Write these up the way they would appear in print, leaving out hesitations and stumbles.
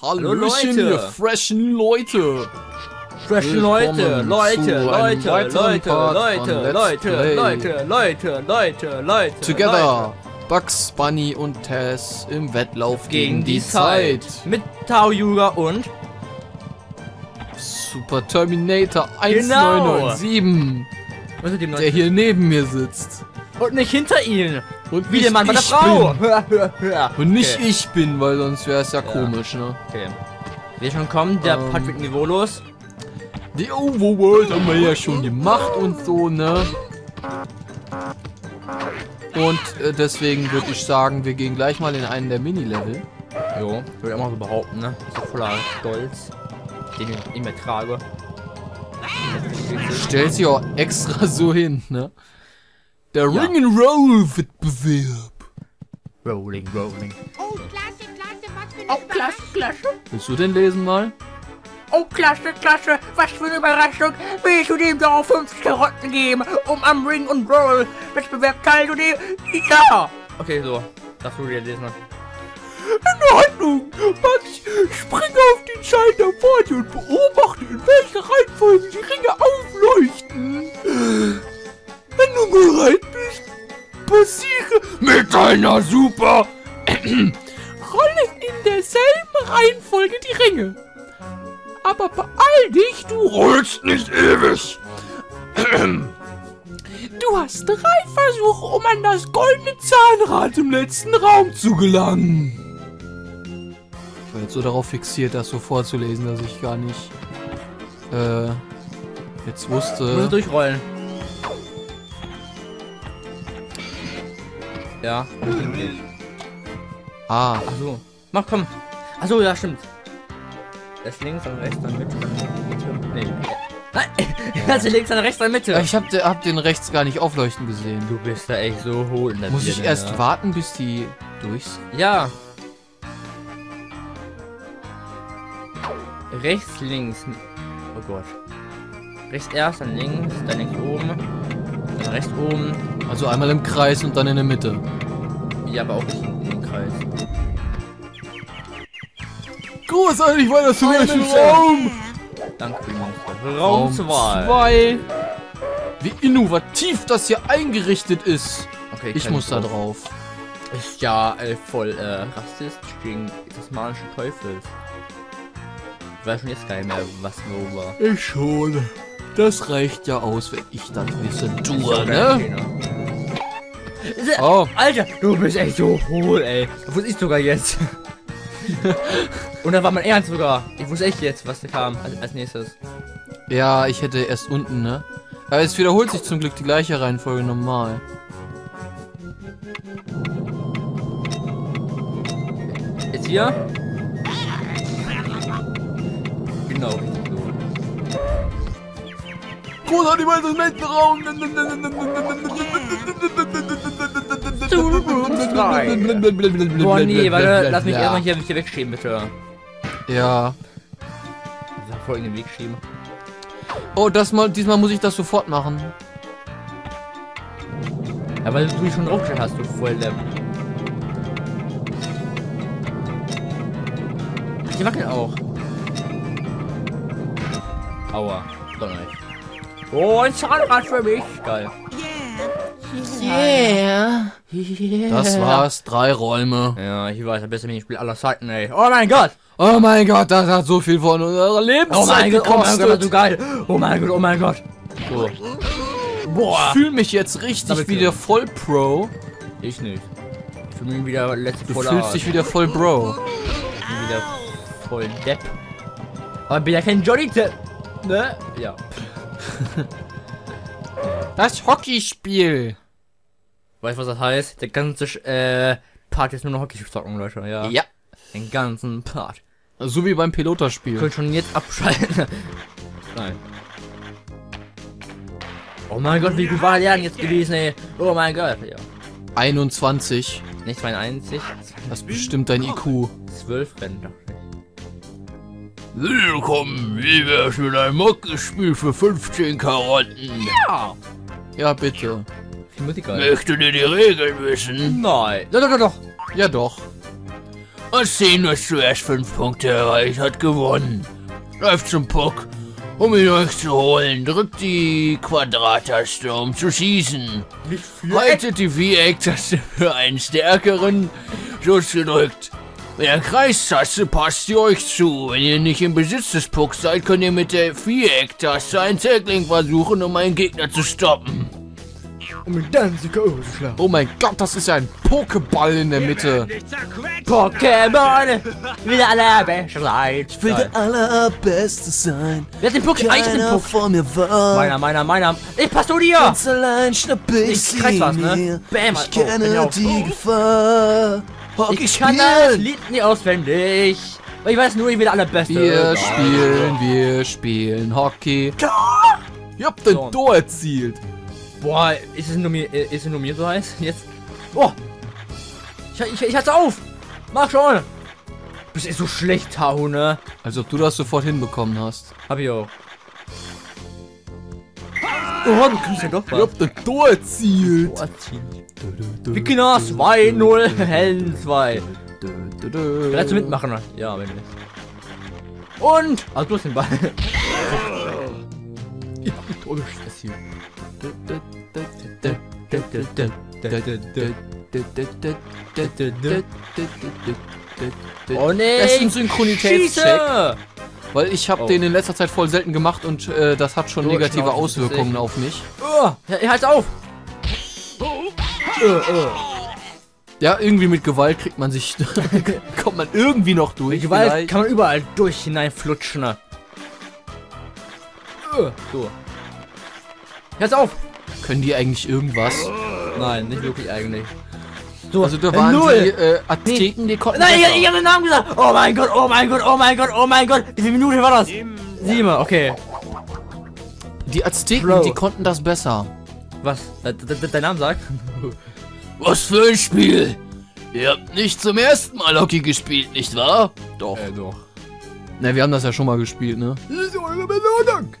Hallöchen, ihr freshen Leute. Freshen Leute. Together, Bugs Bunny und Tess im Wettlauf gegen die Zeit. Mit Tao Yuga und Super Terminator 1997, der hier neben mir sitzt. Und nicht hinter ihnen. Und wie der Mann bei der Frau. Und nicht ich bin, weil sonst wäre es ja komisch, ne? Okay. Wir schon kommen, der Patrick Niveaulos. Die Overworld haben wir ja schon gemacht und so, ne? Und deswegen würde ich sagen, wir gehen gleich mal in einen der Mini-Level. Jo, würde ich auch mal so behaupten, ne? So voller Stolz, den ich nicht mehr trage. Stellt sich auch extra so hin, ne? Der Ring-and-Roll-Wettbewerb. Rolling. Oh, klasse, was für eine Oh, klasse. Willst du den lesen mal? Oh, klasse, was für eine Überraschung. Willst du dem doch 50 Karotten geben, um am Ring und Roll Wettbewerb teilzunehmen? Ja! Okay, so. Darfst du dir lesen? In Ordnung. Max, spring auf den Schalter vor und beobachte, in welcher Reihenfolge die Ringe aufleuchten. Wenn du bereit bist, passiere mit deiner Super Rolle in derselben Reihenfolge die Ringe. Aber beeil dich, du rollst nicht ewig. Du hast 3 Versuche, um an das goldene Zahnrad im letzten Raum zu gelangen. Ich war jetzt so darauf fixiert, das so vorzulesen, dass ich gar nicht jetzt wusste. Muss durchrollen. Ja. Ah. Achso. Mach, komm. Achso, ja, stimmt. Erst links, dann rechts, dann Mitte. Nee. Nein! Erst links, dann rechts, dann Mitte. Ich hab den rechts gar nicht aufleuchten gesehen. Du bist da echt so hohl in der Muss ich Birne, erst ja. warten, bis die durch sind? Ja. Rechts, links. Oh Gott. Rechts erst, dann links oben. Dann rechts oben. Also einmal im Kreis und dann in der Mitte. Ja, aber auch nicht im Kreis. Großartig war das zum ersten Halleluja. Raum! Danke, Raum 2. Wie innovativ das hier eingerichtet ist. Okay, Ich muss da drauf. Ist ja voll rassistisch gegen des manischen Teufels. Ich weiß schon jetzt gar nicht mehr, was wo war. Ich schon. Das reicht ja aus, wenn ich das wissen tue, ne? Oh. Alter, du bist echt so hohl, ey. Das wusste ich sogar jetzt. Und da war mein Ernst sogar. Ich wusste echt jetzt, was da kam als nächstes. Ja, ich hätte erst unten, ne? Aber es wiederholt sich zum Glück die gleiche Reihenfolge normal. Jetzt hier? Genau, richtig so. Großartig war das letzte Raum! Boah, nee, warte, lass mich erstmal hier wegschieben, bitte. Ja. Ich sag vor in den Weg schieben. Oh, diesmal muss ich das sofort machen. Ja, weil du schon draufgestellt hast, du voll der. Die wackeln auch. Aua, doch nicht. Oh, ein Zahnrad für mich. Geil. Yeah. Das war's, 3 Räume. Ja, ich weiß, ein bisschen Minispiel aller Zeiten, ey. Oh mein Gott! Oh mein Gott, das hat so viel von unserer Lebenszeit gekostet. so geil. Oh mein Gott. So. Boah. Ich fühle mich jetzt richtig wie der Vollpro. Ich nicht. Ich fühle mich wieder letzte Du voller fühlst dich wieder voll Bro. Ich bin wieder voll Depp. Aber bin ja kein Johnny Depp. Ne? Ja. Das Hockeyspiel. Weißt du, was das heißt? Der ganze Part ist nur noch Hockey zocken, Leute. Ja. Ja. Den ganzen Part. So wie beim Piloterspiel. Könnt schon jetzt abschalten. Nein. Oh mein Gott, wie gut war der jetzt gewesen, ey. Oh mein Gott, ja. 21. Nicht 92. Das ist bestimmt dein IQ. 12 Rennen, dachte ich. Willkommen, wie wär's mit einem Mockspiel für 15 Karotten? Ja. Ja, bitte. Viel Musik, geil. Möchtest du die Regeln wissen? Nein. Doch. Ja, doch. Das Team, das zuerst 5 Punkte erreicht hat, gewonnen. Läuft zum Puck, um ihn euch zu holen. Drückt die Quadrat-Taste, um zu schießen. Haltet die Viereck-Taste für einen stärkeren Schuss gedrückt. Mit der Kreistaste passt ihr euch zu. Wenn ihr nicht im Besitz des Pucks seid, könnt ihr mit der Viereck-Taste einen Tackling versuchen, um einen Gegner zu stoppen. Um ihn dann zu K.O. zu schlagen. Oh mein Gott, das ist ja ein Pokéball in der Mitte. Pokémon! Will der Allerbeste sein. Ich will der Allerbeste sein. Wer hat den Puck? Eigentlich den Puck. vor mir war. Meiner. Ich pass du dir! Ganz allein schnapp ich Ich sie kreis was, ne? mir. Bam! Ich kenne die Gefahr. Hockey Ich kann das spielen. Lied nie auswendig. Weil ich weiß nur, ich will der Allerbeste. Wir spielen Hockey. Ich hab den So. Tor erzielt. Boah, ist es nur mir so heiß? Jetzt. Oh! Ich hat's auf! Mach schon! Das ist so schlecht, Tahu, ne? Als ob du das sofort hinbekommen hast. Hab ich auch. Oh, du kriegst ja doch Ich was. hab den Tor erzielt. Wikinger 2-0, Hellen 2. Willst du mitmachen? Ja, wenn nicht. Und! Also bloß den Ball. Ich hab Todesstress hier. Oh nee! Das ist ein Synchronitätscheck. Schieße! Weil ich habe Oh. den in letzter Zeit voll selten gemacht und das hat schon So, negative Schnauze, Auswirkungen das auf mich. Oh, ja, halt's auf! Ja, irgendwie mit Gewalt kriegt man sich, kommt man irgendwie noch durch. Mit Gewalt vielleicht. kann man überall durch hineinflutschen. Ne? So. Hört's auf! Können die eigentlich irgendwas? Nein, nicht wirklich eigentlich. So, Also da waren null. die Azteken, die konnten Nein, besser. ich hab den Namen gesagt! Oh mein Gott, oh mein Gott, oh mein Gott, oh mein Gott! Wie viele Minuten war das? 7, okay. Die Azteken, Bro. die konnten das besser. Was? Dein Name sagt? Was für ein Spiel! Ihr habt nicht zum ersten Mal Hockey gespielt, nicht wahr? Doch. Doch. Na, wir haben das ja schon mal gespielt, ne? Hier ist eure Belohnung!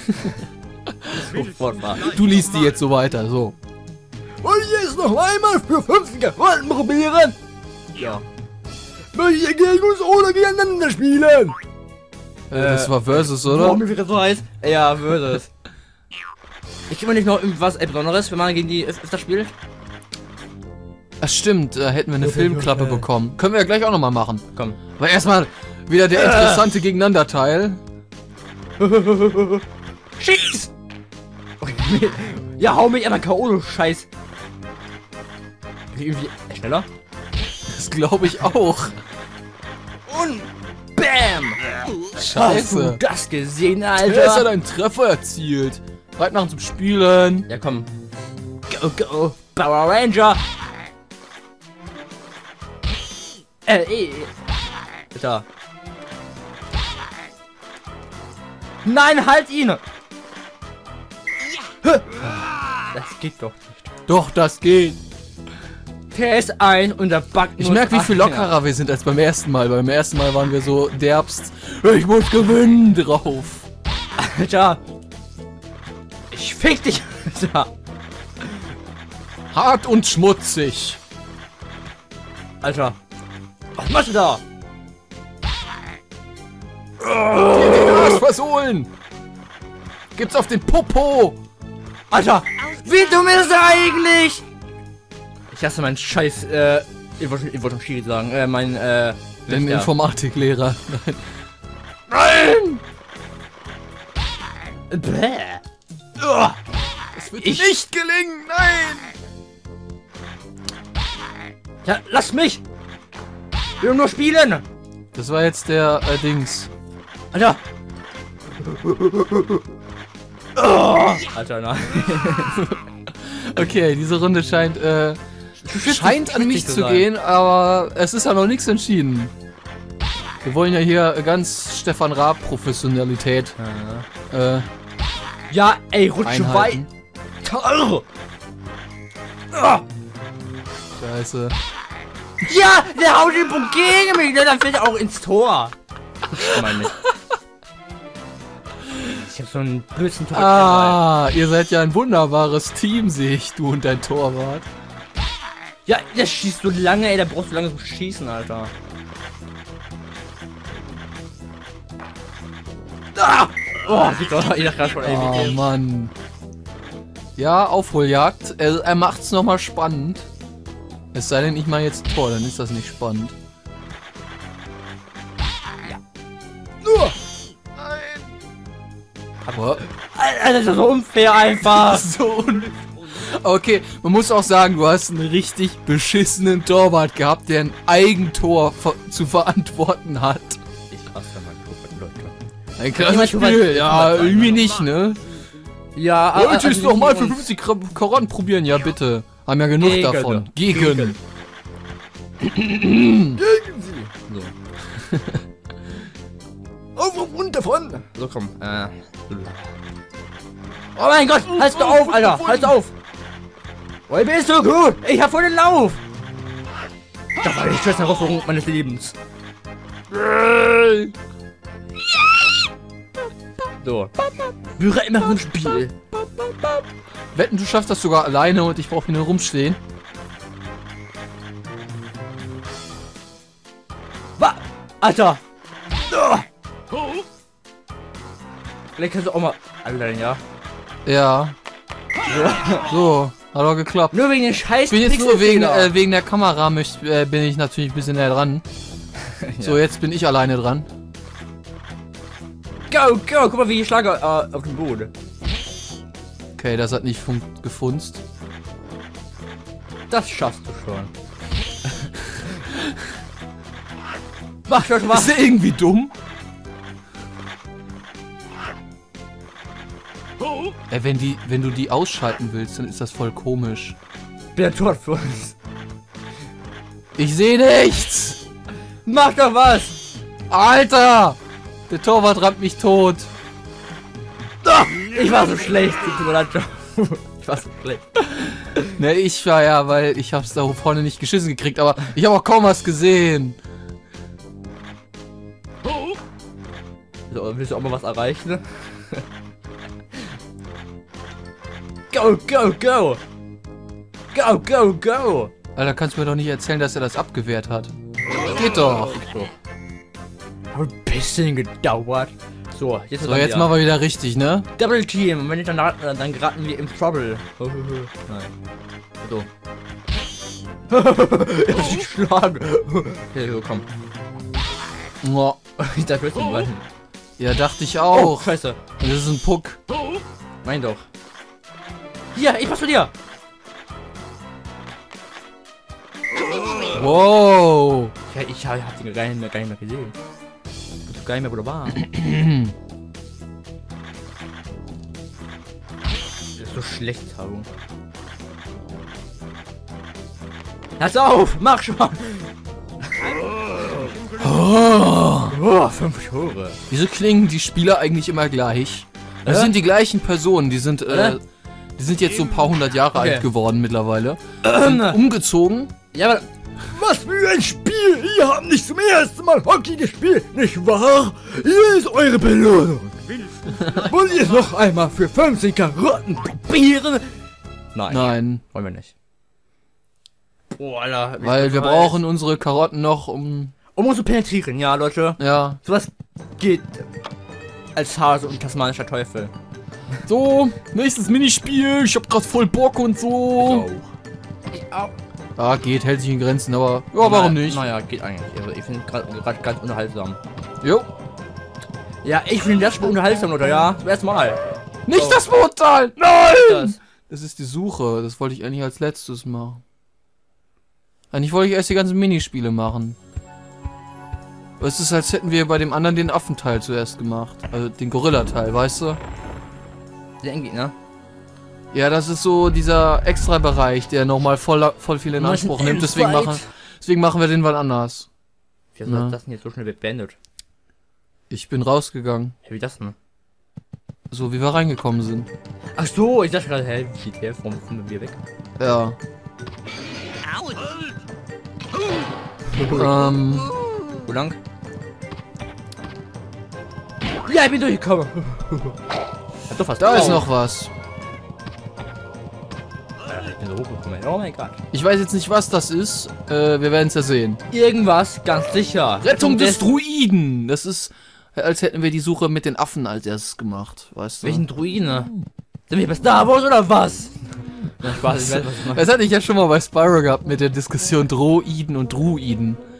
Sofort mal. Du liest die jetzt so weiter, so. Und jetzt noch einmal für 50er Runden probieren! Ja. Möchtet ihr gegen uns oder gegeneinander spielen? Das war Versus, oder? Warum ist das so heiß? Ja, Versus. Ich krieg mal nicht noch irgendwas Besonderes, wenn man gegen die öfter spielt? Das stimmt, da hätten wir eine Filmklappe bekommen. Können wir ja gleich auch nochmal machen. Komm. Aber erstmal wieder der interessante Gegeneinander-Teil. Schieß! Okay. Ja, hau mich aber K.O., du Scheiß. Irgendwie schneller? Das glaube ich auch. Und BAM! Hast du Scheiße. das gesehen, Wer ist Alter? einen Treffer erzielt? Weit nach zum Spielen. Ja, komm. Go, Power Ranger! Alter. Nein, halt ihn! Das geht doch nicht. Doch, das geht. PS1 und der Bug. Ich merke, wie viel lockerer wir sind als beim ersten Mal. Beim ersten Mal waren wir so derbst. Ich muss gewinnen drauf. Alter. Ich fick dich, Alter. Hart und schmutzig. Alter. Was machst du da? Den Arsch versohlen. Gibt's auf den Popo. Alter. Wie dumm ist er eigentlich? Ich hasse meinen Scheiß, ich wollte schon Schiri sagen, Den ja. Informatiklehrer. Nein! Bäh. Das wird nicht gelingen. Nein. Ja, lass mich! Ich will nur spielen! Das war jetzt der Dings. Alter! Oh, Alter, nein. Okay, diese Runde scheint scheint an mich zu zu sein. gehen, aber es ist ja noch nichts entschieden. Wir wollen ja hier ganz Stefan Raab Professionalität Ja, ey, rutsche einhalten. weiter! Ah, Scheiße. ja, der haut den Punkt gegen mich, ne? Dann fällt er auch ins Tor. Ich meine nicht. Ich hab so einen bösen Tor. Ah, ihr seid ja ein wunderbares Team, sehe ich, du und dein Torwart. Ja, der schießt so lange, ey, der braucht so lange zum Schießen, Alter. Ah! Oh, sieht doch ich dachte schon, ey, Oh Mann. Ja, Aufholjagd. Er macht's nochmal spannend. Es sei denn, ich mache jetzt ein Tor, dann ist das nicht spannend. Aber Alter, das ist so unfair einfach. so okay, man muss auch sagen, du hast einen richtig beschissenen Torwart gehabt, der ein Eigentor zu verantworten hat. Ich hasse mal Leute. Ein klares Spiel, ja, irgendwie nicht, ne? Ja, Wollt ihr es nochmal für 50 Karotten probieren? Ja, bitte. Haben ja genug Gegen. davon. Gegen. So. Auf und runter davon! So, komm. Oh mein Gott, halt's doch auf, Alter! Halt's auf! Wo bist du gut? Ich hab voll den Lauf! Das war die schönste Herausforderung meines Lebens. So. Büre immer im Spiel. Wetten, du schaffst das sogar alleine und ich brauche hier nur rumstehen. Alter! Vielleicht kannst du auch mal allein, ja? Ja. So, hat auch geklappt. Nur wegen den Scheiß. Ich bin jetzt nur Pixelfehler. wegen der Kamera bin ich natürlich ein bisschen näher dran. So, jetzt bin ich alleine dran. Go, go! Guck mal, wie ich schlage auf dem Boden. Okay, das hat nicht gefunzt. Das schaffst du schon. Mach schon mal. Ist der irgendwie dumm? Wenn du die ausschalten willst, dann ist das voll komisch. Der tot für uns. Ich sehe nichts! Mach doch was! Alter! Der Torwart rammt mich tot. Ich war so schlecht. Tut mir leid, Joe. Ich war so schlecht. Ne, ich war ja, weil ich hab's da vorne nicht geschissen gekriegt, aber ich habe auch kaum was gesehen. So, willst du auch mal was erreichen? Go, go, go! Go, go, go! Alter, kannst du mir doch nicht erzählen, dass er das abgewehrt hat. Geht doch. Hat ein bisschen gedauert. So, jetzt, So, jetzt machen wir wieder richtig, ne? Double Team. Und wenn nicht, dann geraten wir im Trouble. Nein. So. Er hat sich geschlagen. Okay, so, komm. Oh. Ich dachte, du bist ein Ja, dachte ich Oh, auch. scheiße. Das ist ein Puck. Mein doch. Hier, ich pass zu dir. Wow. Ja, ich hab den gar nicht mehr gesehen. Ich weiß gar nicht mehr, wo der war. Das ist so schlecht, Taro. Lass auf! Mach schon! Oh, 5 Tore. Wieso klingen die Spieler eigentlich immer gleich? Das sind die gleichen Personen, die sind jetzt so ein paar hundert Jahre Okay. alt geworden mittlerweile. Sind umgezogen. Ja, aber Was für ein Spiel! Ihr habt nicht zum ersten Mal Hockey gespielt, nicht wahr? Hier ist eure Belohnung. Wollt ihr es noch einmal für 15 Karotten probieren? nein, Nein, wollen wir nicht. Oh, Alter. weil wir brauchen unsere Karotten noch, um uns zu penetrieren, ja, Leute. ja. Sowas geht als Hase und tasmanischer Teufel. So, nächstes Minispiel. Ich hab grad voll Bock und so. Au. Ah, geht, hält sich in Grenzen, aber ja, warum nicht? Naja, geht eigentlich. Also ich finde gerade ganz unterhaltsam. Jo. Ja, ich finde das Spiel unterhaltsam, Leute, ja. Erstmal. Nicht Oh. das Portal! Nein! Das. Das ist die Suche. Das wollte ich eigentlich als letztes machen. Eigentlich wollte ich erst die ganzen Minispiele machen. Aber es ist, als hätten wir bei dem anderen den Affenteil zuerst gemacht. Also den Gorilla-Teil, weißt du? Der geht, ne? Ja, das ist so dieser Extra-Bereich, der nochmal voll viel in Anspruch nimmt. Deswegen machen wir den wann anders. Wie Ja. ist das denn jetzt so schnell beendet? Ich bin rausgegangen. Wie das denn? So wie wir reingekommen sind. Ach so, ich dachte gerade, hä, wie geht der? Warum sind wir weg? Ja. Wo lang? Ja, ich bin durchgekommen. Hab doch fast Da ist drauf. noch was. Ich bin so hochgekommen. Oh mein Gott. Ich weiß jetzt nicht, was das ist. Wir werden es ja sehen. Irgendwas, ganz sicher. Rettung des Druiden. Das ist Als hätten wir die Suche mit den Affen als erstes gemacht, weißt du? Welchen Druine? Sind wir bei Star Wars oder was? Ja, Spaß, ich weiß, was du meinst. Das hatte ich ja schon mal bei Spyro gehabt mit der Diskussion Droiden und Druiden.